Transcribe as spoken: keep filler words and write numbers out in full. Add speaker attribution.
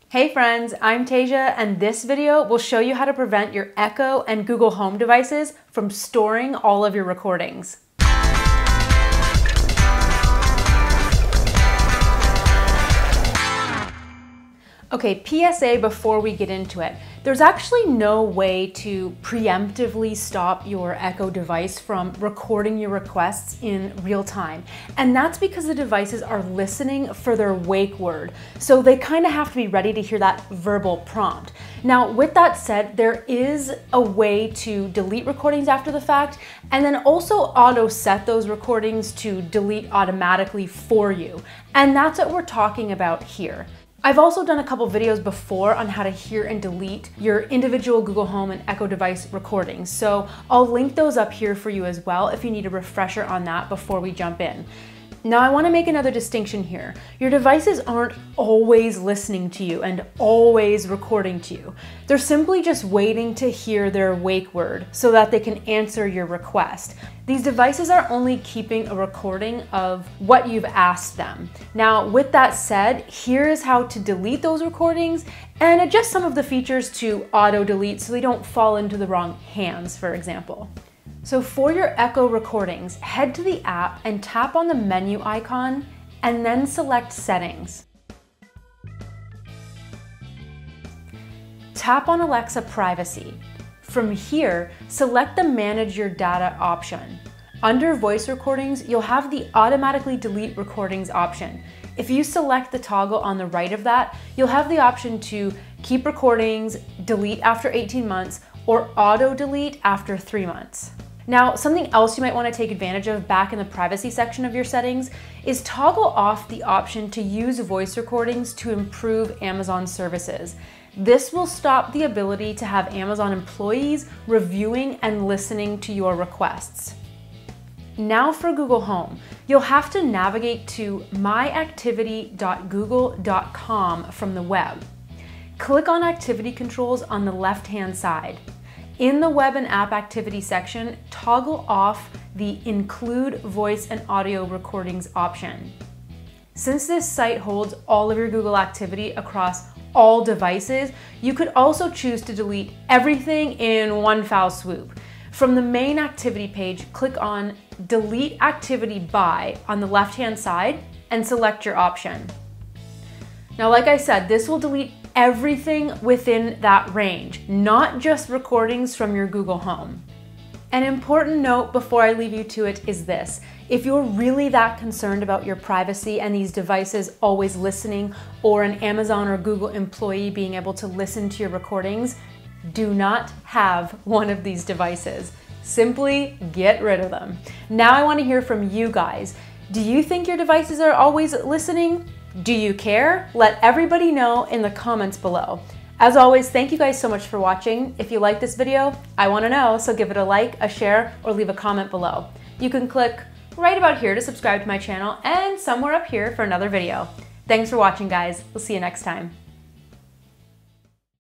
Speaker 1: Hey friends, I'm Tasia, and this video will show you how to prevent your Echo and Google Home devices from storing all of your recordings. Okay, P S A before we get into it. There's actually no way to preemptively stop your Echo device from recording your requests in real time. And that's because the devices are listening for their wake word. So they kind of have to be ready to hear that verbal prompt. Now, with that said, there is a way to delete recordings after the fact, and then also auto set those recordings to delete automatically for you. And that's what we're talking about here. I've also done a couple videos before on how to hear and delete your individual Google Home and Echo device recordings. So I'll link those up here for you as well if you need a refresher on that before we jump in. Now I want to make another distinction here. Your devices aren't always listening to you and always recording to you. They're simply just waiting to hear their wake word so that they can answer your request. These devices are only keeping a recording of what you've asked them. Now, with that said, here is how to delete those recordings and adjust some of the features to auto delete so they don't fall into the wrong hands, for example. So for your Echo recordings, head to the app and tap on the menu icon and then select Settings. Tap on Alexa Privacy. From here, select the Manage Your Data option. Under voice recordings, you'll have the Automatically Delete Recordings option. If you select the toggle on the right of that, you'll have the option to keep recordings, delete after eighteen months, or auto delete after three months. Now, something else you might want to take advantage of back in the privacy section of your settings is toggle off the option to use voice recordings to improve Amazon services. This will stop the ability to have Amazon employees reviewing and listening to your requests. Now for Google Home, you'll have to navigate to my activity dot google dot com from the web. Click on Activity Controls on the left-hand side. In the Web and App Activity section, toggle off the Include Voice and Audio Recordings option. Since this site holds all of your Google activity across all devices, you could also choose to delete everything in one foul swoop. From the main activity page, click on Delete Activity By on the left-hand side and select your option. Now, like I said, this will delete everything within that range, not just recordings from your Google Home. An important note before I leave you to it is this. If you're really that concerned about your privacy and these devices always listening, or an Amazon or Google employee being able to listen to your recordings, do not have one of these devices. Simply get rid of them. Now I want to hear from you guys. Do you think your devices are always listening? Do you care? Let everybody know in the comments below. As always, thank you guys so much for watching. If you like this video, I want to know, so give it a like, a share, or leave a comment below. You can click right about here to subscribe to my channel and somewhere up here for another video. Thanks for watching, guys. We'll see you next time.